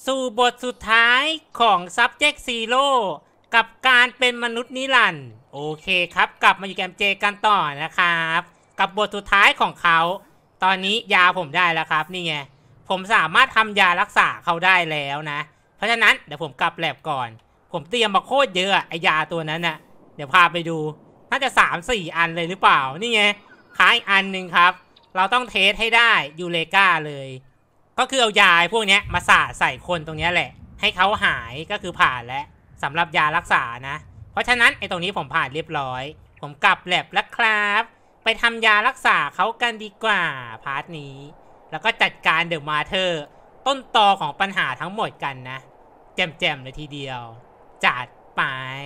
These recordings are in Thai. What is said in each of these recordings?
สู่บทสุดท้ายของ Subject Zero กับการเป็นมนุษย์นิรันดร์โอเคครับกลับมาอยู่แกมเจกันต่อนะครับกับบทสุดท้ายของเขาตอนนี้ยาผมได้แล้วครับนี่ไงผมสามารถทำยารักษาเขาได้แล้วนะเพราะฉะนั้นเดี๋ยวผมกลับแลบก่อนผมเตรียมมาโคตรเยอะไอยาตัวนั้นน่ะเดี๋ยวพาไปดูน่าจะ 3-4 อันเลยหรือเปล่านี่ไงค้างอีกอันหนึ่งครับเราต้องเทสให้ได้ยูเลกาเลยก็คือเอายาพวกนี้มาสาดใส่คนตรงนี้แหละให้เขาหายก็คือผ่านแล้วสำหรับยารักษานะเพราะฉะนั้นไอ้ตรงนี้ผมผ่านเรียบร้อยผมกลับแลบแล้วครับไปทำยารักษาเขากันดีกว่าพาร์ทนี้แล้วก็จัดการเดอะมาเธอร์ต้นตอของปัญหาทั้งหมดกันนะแจ่มๆเลยทีเดียวจัดไป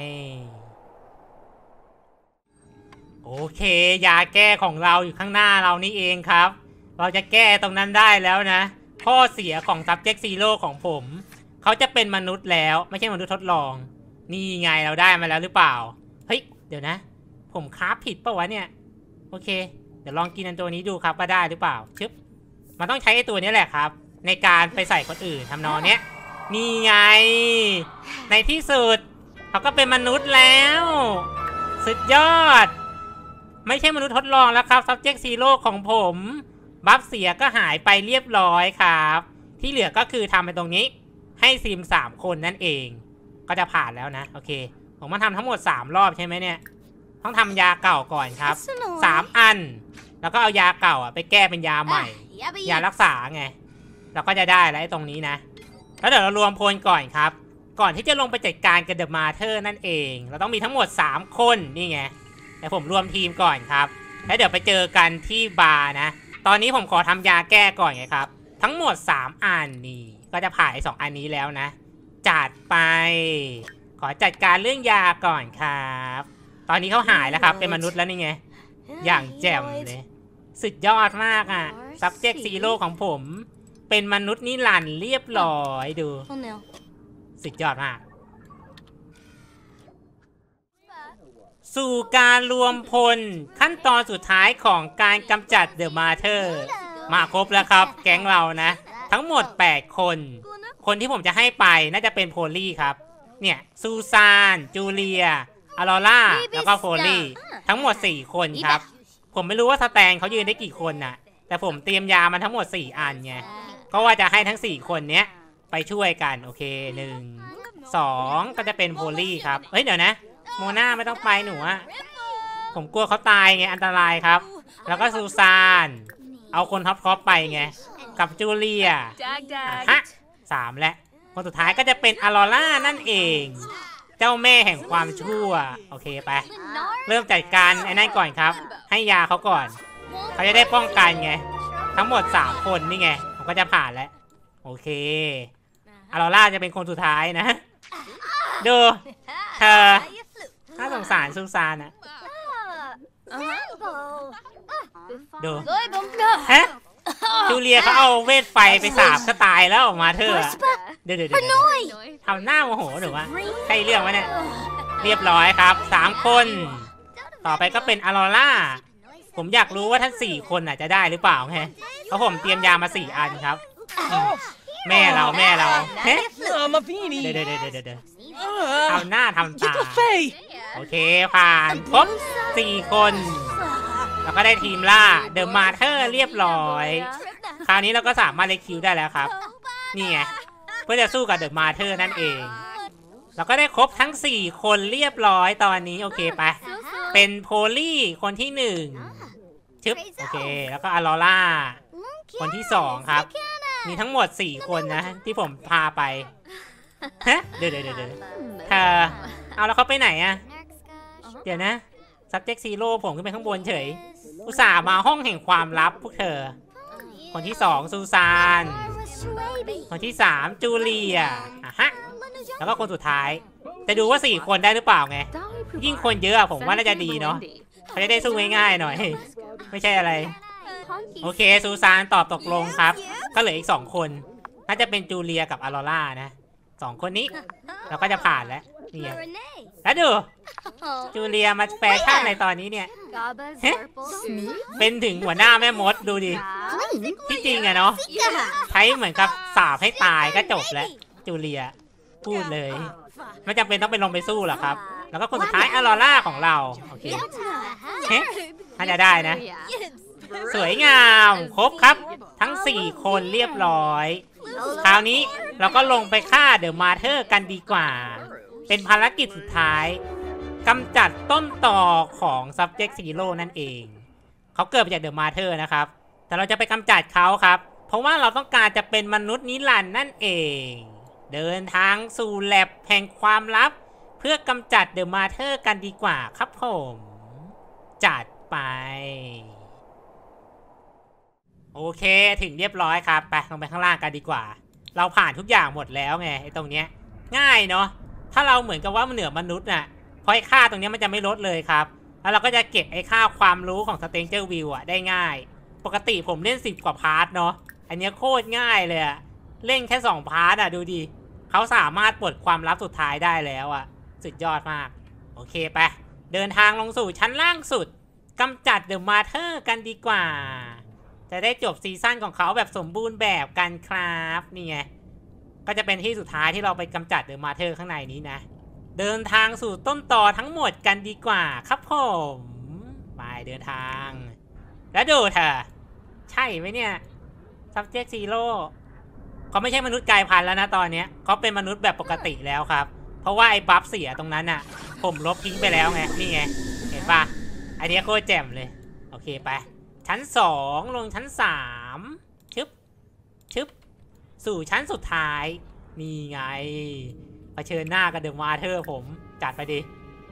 โอเคยาแก้ของเราอยู่ข้างหน้าเรานี่เองครับเราจะแก้ตรงนั้นได้แล้วนะข้อเสียของ Subject Zero ของผมเขาจะเป็นมนุษย์แล้วไม่ใช่มนุษย์ทดลองนี่ไงเราได้มาแล้วหรือเปล่าเฮ้ยเดี๋ยวนะผมคราฟผิดปะวะเนี่ยโอเคเดี๋ยวลองกินอันตัวนี้ดูครับว่าได้หรือเปล่าชึบมันต้องใช้ไอ้ตัวนี้แหละครับในการไปใส่คนอื่นทำนองเนี้ยนี่ไงในที่สุดเขาก็เป็นมนุษย์แล้วสุดยอดไม่ใช่มนุษย์ทดลองแล้วครับ Subject Zero ของผมบัฟเสียก็หายไปเรียบร้อยครับที่เหลือก็คือทำไปตรงนี้ให้ซิม3คนนั่นเองก็จะผ่านแล้วนะโอเคผมมาทำทั้งหมด3รอบใช่ไหมเนี่ยต้องทำยาเก่าก่อนครับ3อันแล้วก็เอายาเก่าไปแก้เป็นยาใหม่ยารักษาไงเราก็จะได้แล้วตรงนี้นะแล้วเดี๋ยวเรารวมพลก่อนครับก่อนที่จะลงไปจัดการกับเดอะมาเธอร์นั่นเองเราต้องมีทั้งหมด3คนนี่ไงแต่ผมรวมทีมก่อนครับแล้วเดี๋ยวไปเจอกันที่บาร์นะตอนนี้ผมขอทำยาแก้ก่อนไงครับทั้งหมด3อันนี่ก็จะผ่าน2อันนี้แล้วนะจัดไปขอจัดการเรื่องยาก่อนครับตอนนี้เขาหายแล้วครับเป็นมนุษย์แล้วนี่ไงอย่างแจ่มเลยสุดยอดมากอ่ะ Subject Zero ของผมเป็นมนุษย์นิรันดร์เรียบร้อยดูสุดยอดมากสู่การรวมพลขั้นตอนสุดท้ายของการกำจัดเดอะมาเธอร์มาครบแล้วครับแก๊งเรานะทั้งหมด8คนคนที่ผมจะให้ไปน่าจะเป็นโพลี่ครับเนี่ยซูซานจูเลียอลอร่าแล้วก็โพลี่ทั้งหมด4คนครับผมไม่รู้ว่าสแตนเขายืนได้กี่คนน่ะแต่ผมเตรียมยามันทั้งหมด4อันไงก็ว่าจะให้ทั้ง4คนเนี้ยไปช่วยกันโอเค1 2ก็จะเป็นโพลี่ครับเฮ้ยเดี๋ยวนะโมนาไม่ต้องไปหนูอะผมกลัวเขาตายไงอันตรายครับแล้วก็ซูซานเอาคนท็อปไปไงกับจูเลียฮะ3และคนสุดท้ายก็จะเป็นอลอร่านั่นเองเจ้าแม่แห่งความชั่วโอเคไปเริ่มจัดการไอ้นั่นก่อนครับให้ยาเขาก่อนเขาจะได้ป้องกันไงทั้งหมด3คนนี่ไงผมก็จะผ่านแล้วโอเคอลอร่าจะเป็นคนสุดท้ายนะดูเธอน่าสงสารซูซานนะดูฮะจูเลียเขาเอาเวทไฟไปสาบก็ตายแล้วออกมาเธอเดี๋ยวทำหน้าโมโหหนูวะใช่เรื่องวะเนี่ยเรียบร้อยครับ3คนต่อไปก็เป็นอลอร่าผมอยากรู้ว่าทั้ง4คนจะได้หรือเปล่าไงเพราะผมเตรียมยามา4อันครับแม่เราเฮ้ยเดี๋ยวทำหน้าทำตาโอเคผ่านครบ4คนแล้วก็ได้ทีมล่าเดอะมาเธอร์เรียบร้อยคราวนี้เราก็สามารถเล็กคิวได้แล้วครับนี่ไงเพื่อจะสู้กับเดอะมาเธอร์นั่นเองเราก็ได้ครบทั้ง4คนเรียบร้อยตอนนี้โอเคไปเป็นโพลี่คนที่1ชึบโอเคแล้วก็อลอร่าคนที่2ครับมีทั้งหมด4คนนะที่ผมพาไปฮะเดี๋ยวเธอเอาแล้วเขาไปไหนอะเดี๋ยวนะ Subject Zero ผมขึ้นไปข้างบนเฉยอุตส่าห์มาห้องแห่งความลับพวกเธอคนที่2ซูซานคนที่3จูเลียฮะแล้วก็คนสุดท้ายจะดูว่า4คนได้หรือเปล่าไงยิ่งคนเยอะผมว่าน่าจะดีเนาะเขาจะได้สู้ง่ายๆหน่อยไม่ใช่อะไรโอเคซูซานตอบตกลงครับก็เหลืออีก2คนน่าจะเป็นจูเลียกับอลอร่านะ2คนนี้เราก็จะผ่านแล้วนี่แล้วดูจูเลียมาแฟชั่นในตอนนี้เนี่ยเป็นถึงหัวหน้าแม่มดดูดิที่จริงอะเนาะใช้เหมือนกับสาบให้ตายก็จบแล้วจูเลียพูดเลยไม่จำเป็นต้องไปลงไปสู้หรอกครับแล้วก็คนสุดท้ายอลอร่าของเราโอเคเฮ้น่าจะได้นะสวยงามครบครับทั้ง4คนเรียบร้อยคราวนี้เราก็ลงไปฆ่าเดอะมาเธอร์กันดีกว่าเป็นภารกิจสุดท้ายกำจัดต้นต่อของ Subject Zero นั่นเองเขาเกิดมาจากเดอะมาเธอร์นะครับแต่เราจะไปกำจัดเขาครับเพราะว่าเราต้องการจะเป็นมนุษย์นิรันดร์นั่นเองเดินทางสู่แลบแห่งความลับเพื่อกำจัดเดอะมาเธอร์กันดีกว่าครับผมจัดไปโอเคถึงเรียบร้อยครับไปลงไปข้างล่างกันดีกว่าเราผ่านทุกอย่างหมดแล้วไงไอ้ตรงเนี้ยง่ายเนาะถ้าเราเหมือนกับว่ามันเหนือมนุษย์น่ะเพราะไอ้ค่าตรงนี้มันจะไม่ลดเลยครับแล้วเราก็จะเก็บไอ้ค่าความรู้ของ Stranger View อ่ะได้ง่ายปกติผมเล่น10กว่าพาร์ทเนาะอันนี้โคตรง่ายเลยอะเล่นแค่2พาร์ทอ่ะดูดิเขาสามารถปลดความลับสุดท้ายได้แล้วอ่ะสุดยอดมากโอเคไปเดินทางลงสู่ชั้นล่างสุดกำจัดเดอะมาเธอร์กันดีกว่าจะได้จบซีซั่นของเขาแบบสมบูรณ์แบบกันครับนี่ไงก็จะเป็นที่สุดท้ายที่เราไปกำจัดเดอะมาเธอร์ข้างในนี้นะเดินทางสู่ต้นตอทั้งหมดกันดีกว่าครับผมไปเดินทางแล้วดูเถอะใช่ไหมเนี่ย Subject Zero เขาไม่ใช่มนุษย์กลายพันธุ์แล้วนะตอนนี้เขาเป็นมนุษย์แบบปกติแล้วครับเพราะว่าไอ้บัฟเสียตรงนั้นน่ะผมลบทิ้งไปแล้วไงนี่ไงเห็นปะอันนี้โคตรแจ่มเลยโอเคไปชั้น2ลงชั้น3ชึบชึบสู่ชั้นสุดท้ายนี่ไงเผชิญหน้ากับเดอะมาเธอร์ผมจัดไปดิ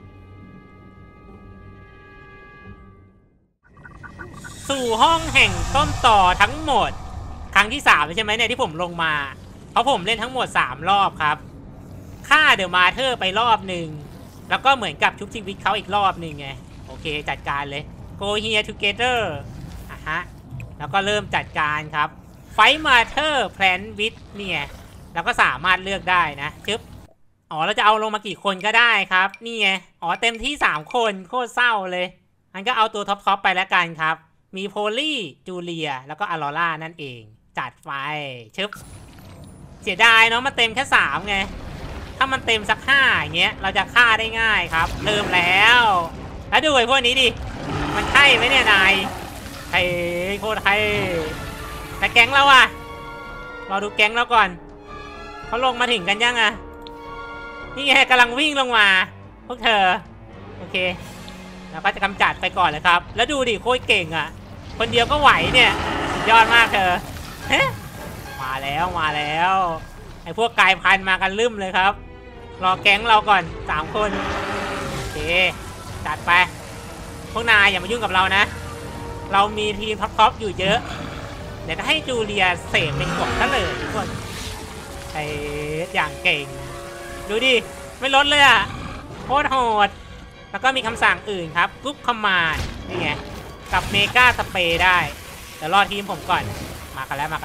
สู่ห้องแห่งต้นต่อทั้งหมดครั้งที่3ใช่ไหมเนี่ยที่ผมลงมาเพราะผมเล่นทั้งหมด3รอบครับฆ่าเดอะมาเธอร์ไปรอบหนึ่งแล้วก็เหมือนกับชุบชีวิตเขาอีกรอบหนึ่งไงโอเคจัดการเลย Go here together ฮะแล้วก็เริ่มจัดการครับ Fight Matter Plan with เนี่ยแล้วก็สามารถเลือกได้นะชึบอ๋อเราจะเอาลงมากี่คนก็ได้ครับนี่ไงอ๋อเต็มที่3คนโคตรเศร้าเลยงั้นก็เอาตัวท็อปไปแล้วกันครับมีโพลี่จูเลียแล้วก็อลอร่านั่นเองจัดไฟชึบเสียดายเนาะมันเต็มแค่3ไงถ้ามันเต็มสัก5อย่างเงี้ยเราจะฆ่าได้ง่ายครับเริ่มแล้วแล้วดูไอ้พวกนี้ดิมันใช่ไหมเนี่ยนายไอ้โคตรไทยแต่แก๊งเราอะเราดูแก๊งเราก่อนเขาลงมาถึงกันยังอะนี่ไงกำลังวิ่งลงมาพวกเธอโอเคเราก็จะกำจัดไปก่อนเลยครับแล้วดูดิโคตรเก่งอะคนเดียวก็ไหวเนี่ยยอดมากเธอเฮ้มาแล้วไอ้พวกกายพันธุ์มากันลืมเลยครับรอแก๊งเราก่อน3คนโอเคจัดไปพวกนายอย่ามายุ่งกับเรานะเรามีทีมท็อปอยู่เยอะเดี๋ยวจะให้จูเลียเสพเป็นกบซะเลยทุกคนไอ้อย่างเก่งดูดิไม่ลดเลยอ่ะโคตรโหดแล้วก็มีคำสั่งอื่นครับกรุ๊ปคอมมานด์นี่ไงกับเมกาสเปรย์ได้เดี๋ยวรอทีมผมก่อนมากันแล้ว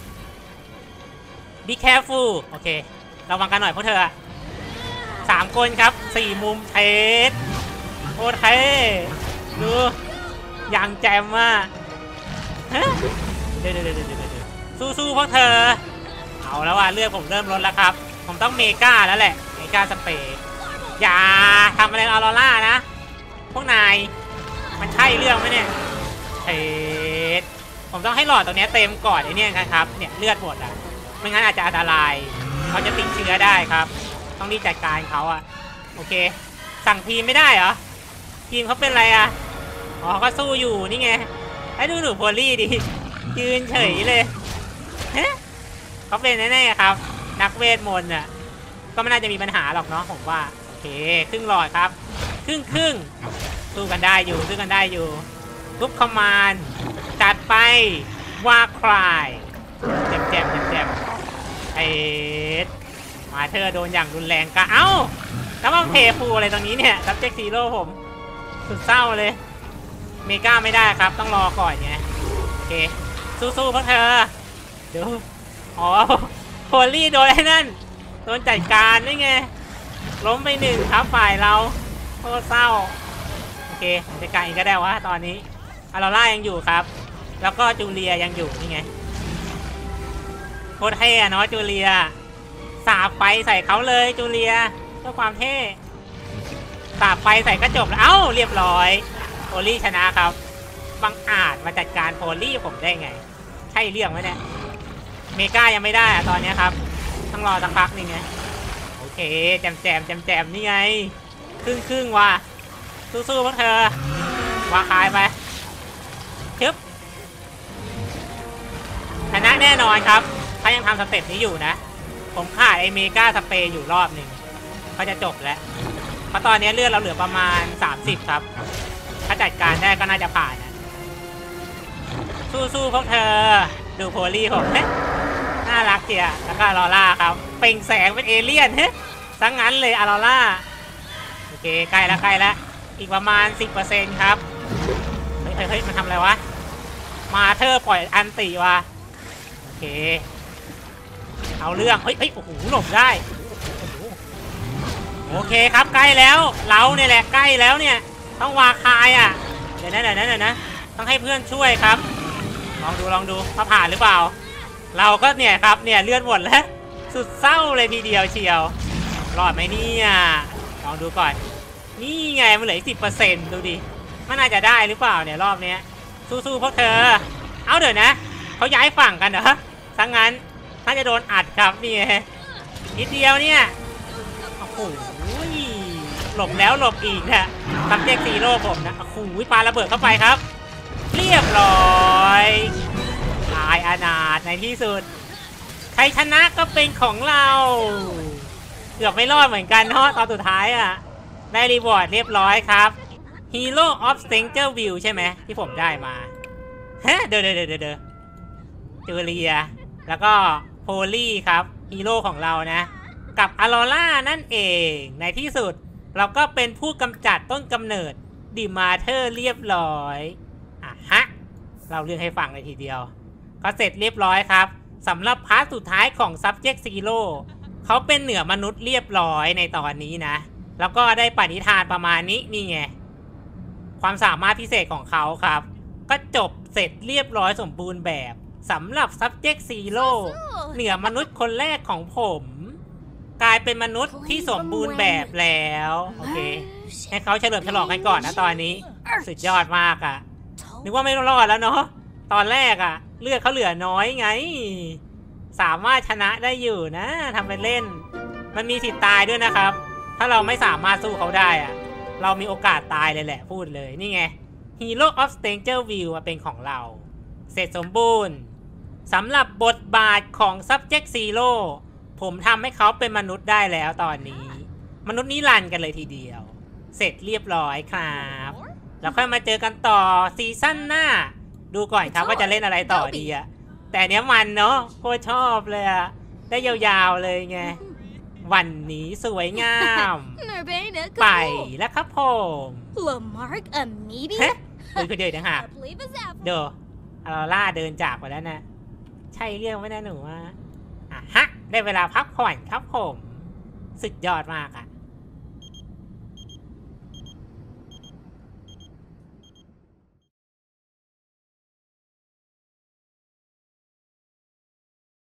be careful โอเคระวังกันหน่อยพวกเธอ3คนครับ4มุมเทสโคตรเท่ดูอย่างแจ่มว่ะเดี๋ยวสู้พวกเธอเอาแล้วว่ะเลือดผมเริ่มลดแล้วครับผมต้องเมกาแล้วแหละเมกาสเปรย์อย่าทำอะไรออโรร่านะพวกนายมันใช่เรื่องไหมเนี่ยเทสผมต้องให้หลอดตรงนี้เต็มก่อนไอ้นี่ครับเนี่ยเลือดหมดอ่ะไม่งั้นอาจจะอันตรายเขาจะติดเชื้อได้ครับต้องรีบจัดการเขาอ่ะโอเคสั่งทีมไม่ได้เหรอทีมเขาเป็นอะไรอ่ะอ๋อก็สู้อยู่นี่ไงให้ดูหนูโพลี่ดิยืนเฉยเลยเขาเป็นแน่ๆครับนักเวทมนต์อ่ะก็ไม่น่าจะมีปัญหาหรอกเนาะผมว่าโอเคครึ่งหลอดครับครึ่งสู้กันได้อยู่กรุ๊ปคอมมานด์จัดไปว่าใครแจ่มไอ้มาเธอโดนอย่างรุนแรงก็เอ้าแล้วมาเพย์ฟูอะไรตรงนี้เนี่ย Subject Zero ผมสุดเศร้าเลยเมกาไม่ได้ครับต้องรอก่อนไงโอเคสู้พวกเธอเดี๋ยวอ๋อโพลี่โดนไอ้นั่นโดนจัดการนี่ไงล้มไป1ครับฝ่ายเราโคตรเศร้าโอเคจัดการอีกก็ได้วะตอนนี้อลอร่ายังอยู่ครับแล้วก็จูเลียยังอยู่นี่ไงโคตรเท่เนาะจูเลียสาบไฟใส่เขาเลยจูเลียเพื่อความเท่สาบไฟใส่ก็จบแล้วเอ้าเรียบร้อยโพลี่ชนะครับบังอาจมาจัดการโพลี่ผมได้ไงใช่เรื่องไหมเนี่ยเมกายังไม่ได้อะตอนนี้ครับต้องรอสักพักนึงไงโอเคแจมนี่ไงครึ่งว่ะสู้ๆพวกเธอวาคายไปชึบชนะแน่นอนครับถ้ายังทำสเต็ปนี้อยู่นะผมขาดไอเมกาสเปรย์อยู่รอบหนึ่งก็จะจบแล้วเพราะตอนนี้เลือดเราเหลือประมาณ30ครับถ้าจัดการได้ก็น่าจะผ่านนะสู้ๆพวกเธอดูโพลี่ผมเนี่ยน่ารักเจียแล้วก็ออร่าครับเปล่งแสงเป็นเอเลี่ยนเฮ้ยซังงั้นเลยออร่าโอเคใกล้แล้วอีกประมาณ 10% ครับเฮ้ยมันทำอะไรวะมาเธอปล่อยอันติวะโอเคเอาเรื่องเฮ้ยโอ้โหหลบได้โอเคครับใกล้แล้วเราเนี่ยแหละใกล้แล้วเนี่ยต้องวาคายอ่ะเดี๋ยวนะต้องให้เพื่อนช่วยครับลองดูว่าผ่านหรือเปล่าเราก็เนี่ยครับเนี่ยเลือดหมดแล้วสุดเศร้าเลยทีเดียวเชียวรอดไหมเนี่ยลองดูก่อนนี่ไงมันเหลือ10%ดูดิมันน่าจะได้หรือเปล่าเนี่ยรอบนี้สู้ๆพวกเธอเอาเดี๋ยวนะเขาย้ายฝั่งกันเหรอทั้งนั้นน่าจะโดนอัดครับนี่นิดเดียวเนี่ยโอ้โหหลบแล้วหลบอีกนะซับเจกซีโร่ผมนะโอ้โหปาระเบิดเข้าไปครับเรียบร้อยตายอนาถในที่สุดใครชนะก็เป็นของเราเกือบไม่รอดเหมือนกันเนาะตอนสุดท้ายอ่ะได้รีวอร์ดเรียบร้อยครับ Hero of Stranger View ใช่ไหมที่ผมได้มาฮะเดี๋ยวจูเลียแล้วก็โพลี่ครับฮีโร่ของเรานะกับออร่านั่นเองในที่สุดเราก็เป็นผู้กำจัดต้นกำเนิดดิมาเธอร์เรียบร้อยเราเรื่องให้ฟังเลยทีเดียวก็เสร็จเรียบร้อยครับสำหรับพาร์ทสุดท้ายของ Subject Zero เขาเป็นเหนือมนุษย์เรียบร้อยในตอนนี้นะแล้วก็ได้ปณิธานประมาณนี้นี่ไงความสามารถพิเศษของเขาครับก็จบเสร็จเรียบร้อยสมบูรณ์แบบสำหรับ Subject Zero เหนือมนุษย์คนแรกของผมกลายเป็นมนุษย์ที่สมบูรณ์แบบแล้วโอเคให้เขาเฉลิมฉลองกันก่อนนะตอนนี้สุดยอดมากอ่ะนึกว่าไม่รอดแล้วเนาะตอนแรกอ่ะเลือดเขาเหลือน้อยไงสามารถชนะได้อยู่นะทำเป็นเล่นมันมีสิทธิ์ตายด้วยนะครับถ้าเราไม่สามารถสู้เขาได้อ่ะเรามีโอกาสตายเลยแหละพูดเลยนี่ไง Hero of Stranger View เป็นของเราเสร็จสมบูรณ์สำหรับบทบาทของ Subject Zero ผมทำให้เขาเป็นมนุษย์ได้แล้วตอนนี้มนุษย์นิรันดร์กันเลยทีเดียวเสร็จเรียบร้อยครับแล้วค่อยมาเจอกันต่อซีซั่นหน้าดูก่อนครับว่าจะเล่นอะไรต่อดีอะแต่เนี้ยมันเนาะโคตรชอบเลยอะได้ยาวๆเลยไงวันนี้สวยงามไปแล้วครับผมเฮ้ยคือเดินนะฮะเดี๋ยวออร่าเดินจากไปแล้วนะใช่เรื่องไม่แน่หนูว่าได้เวลาพักผ่อนครับผมสุดยอดมากอะ